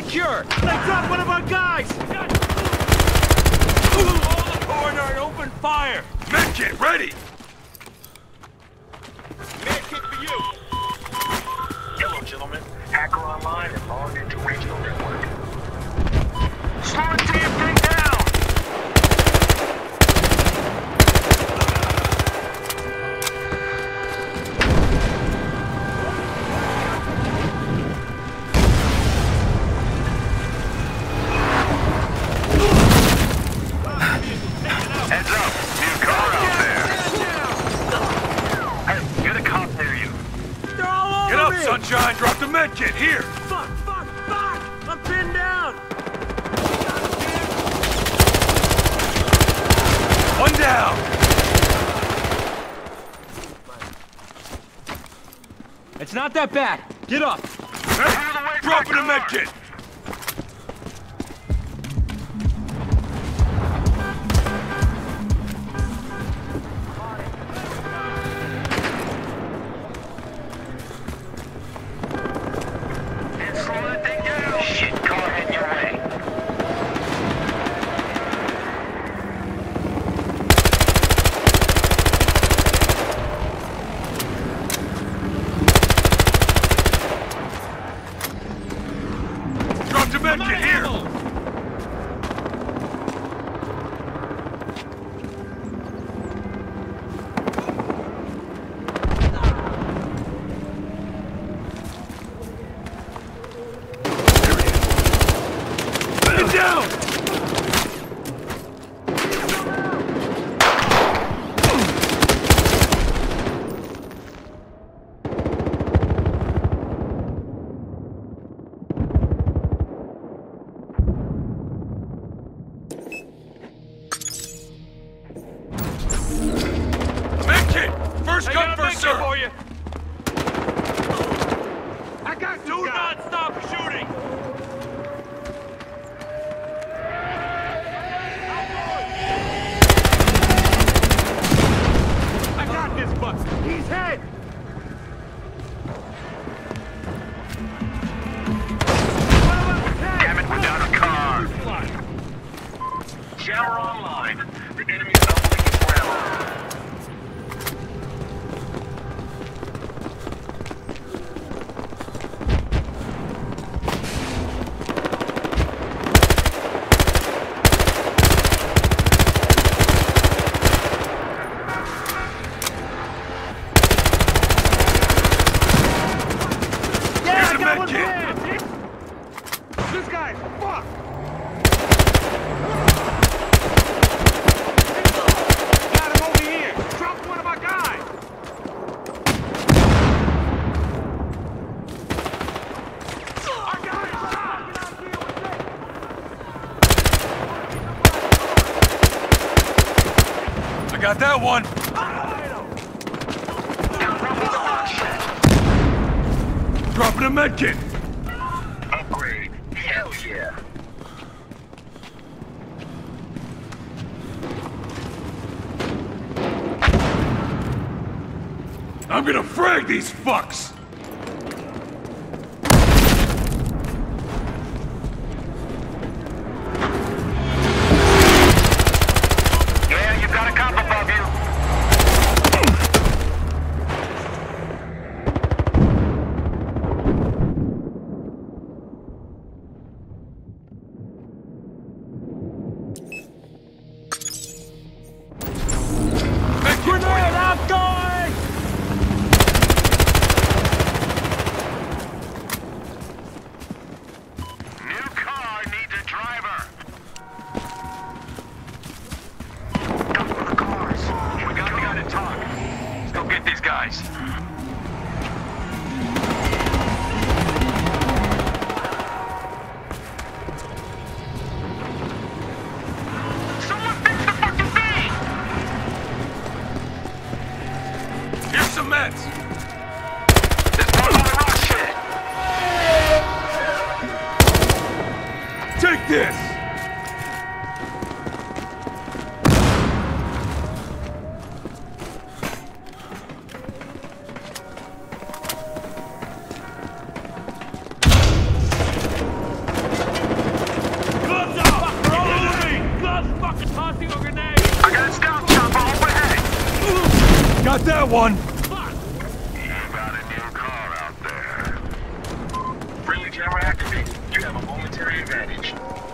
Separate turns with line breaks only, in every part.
secure! They dropped one of our guys!
Hold the corner and open fire!
Medkit, ready!
Medkit for you!
Hello, gentlemen. Hacker online and logged into regional network. Slow the damn thing down! Heads up! New car out there! Hey, get a cop near you.
They're all over
Get up,
me!
Sunshine! Drop the medkit! Here!
Fuck! I'm pinned down!
One down!
It's not that bad. Get up!
Hey, dropping a medkit!
And slow that thing down! Shit, car heading your way.
Drop the medkit! Here! Get down! Medkit! First
I
come,
got a
first
medkit
serve!
for you!
I got
Do not stop shooting!
I got this fuck! He's hit!
Damn it, we're down a car. Jammer online. The enemy's doubling its round.
Yeah,
Here's
I
a
got one
medkit.
man! This guy! Fuck! Got him over here! Dropped one of our guys! Our guys!
I got that one! Dropping a medkit!
Upgrade. Hell yeah.
I'm gonna frag these fucks!
Yeah, you've got a cop above you.
Medkit for
Grenade
you!
outgoing!
New car needs a driver. Go for the cars. We gotta talk. Let's go get these guys. Someone fix the fucking thing!
Here's some meds!
There's more on the rock shit.
Take this! one!
You got a new car out there. Friendly jammer activated. You have a momentary advantage.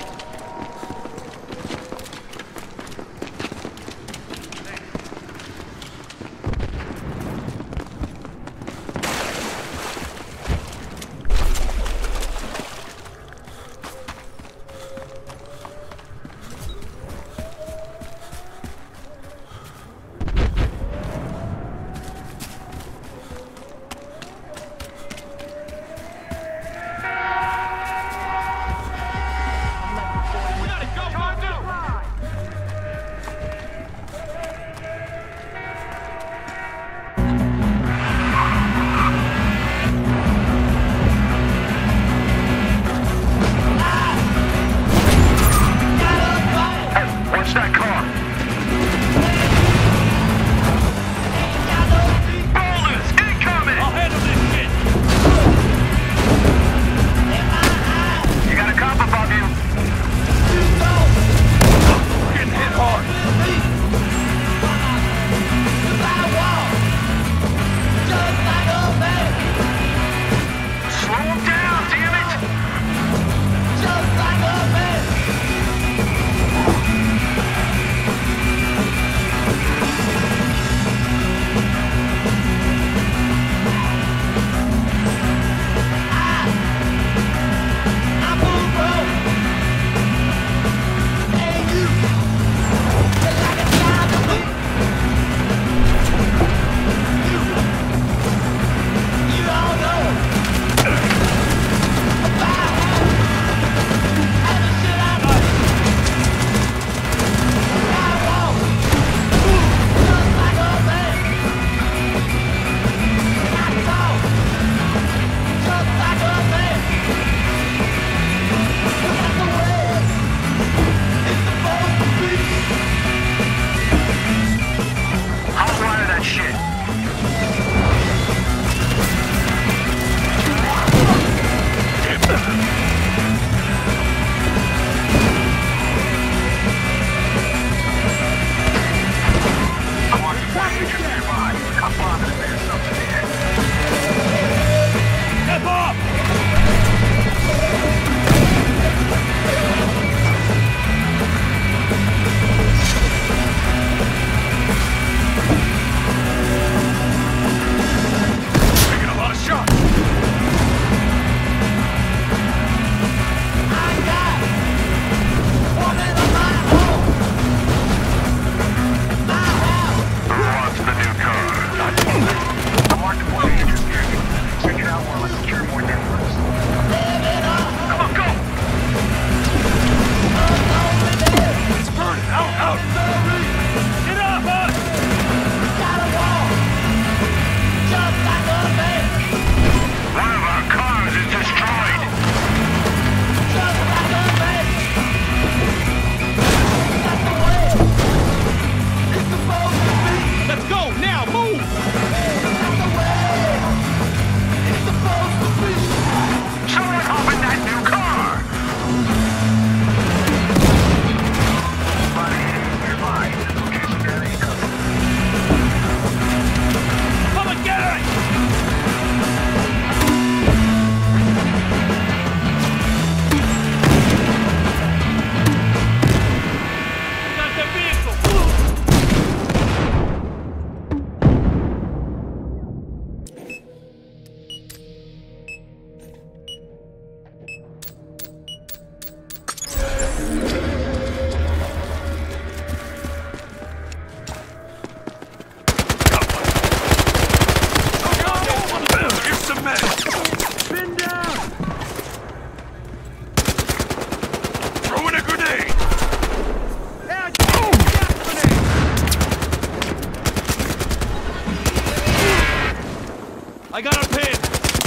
I got a pin!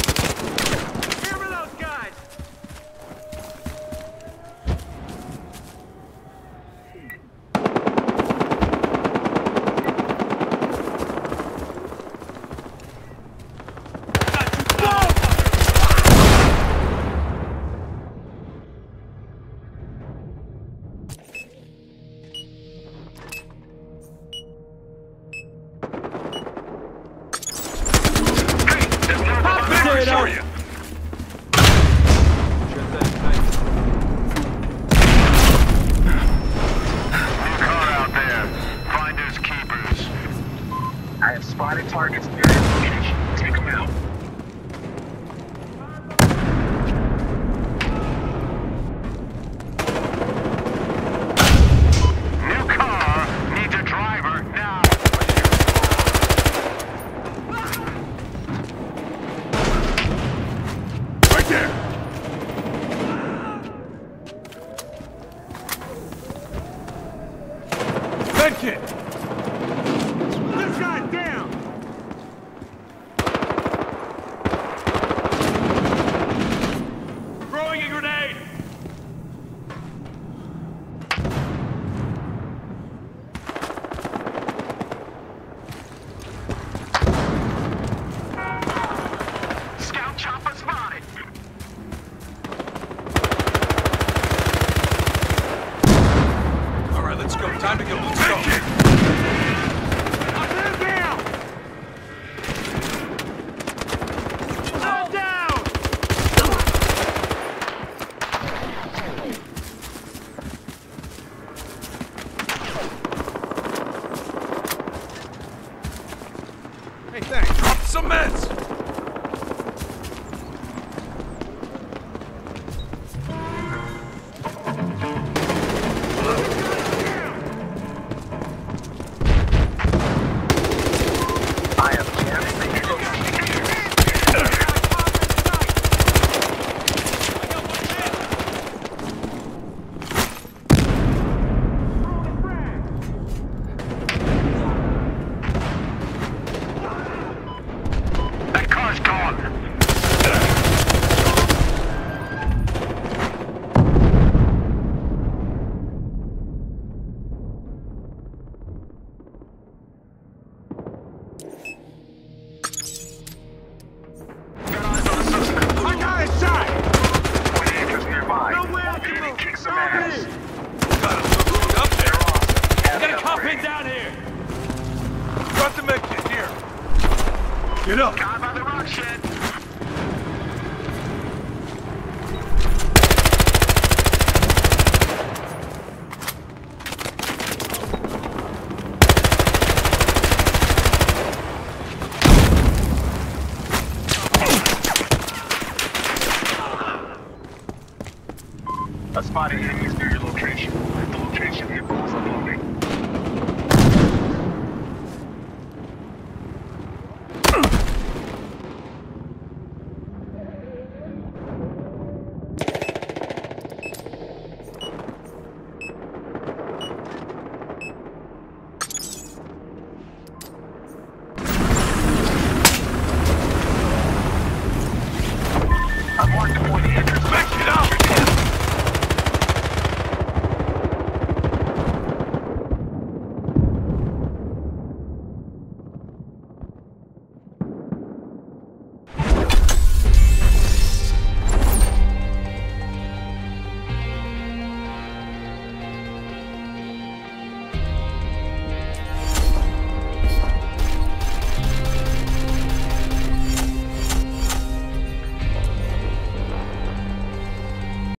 Here with those guys!
Potato!
Shut that
New car out there. Finders keepers. I have spotted targets near your location. Take them out. New car needs a driver now.
Right there! Medkit!
This guy's down!
Throwing a grenade!
Scout chopper spotted.
All right, let's go. Time to go. Let's go.
Man down! All down! Hey, thanks.
Drop some meds!
I am jamming the That car's gone. Got eyes on the suspect.
I got a shot!
Vehicles nearby.
No way I
We need
can
to kick some
move.
ass.
Got him. Up there.
They're awesome. Have
Got a
an
cop
upgrade.
in down here!
Drop the medkit. Here. Get up.
Guy by the rock shed. I spotted enemies near your location. At the location, vehicles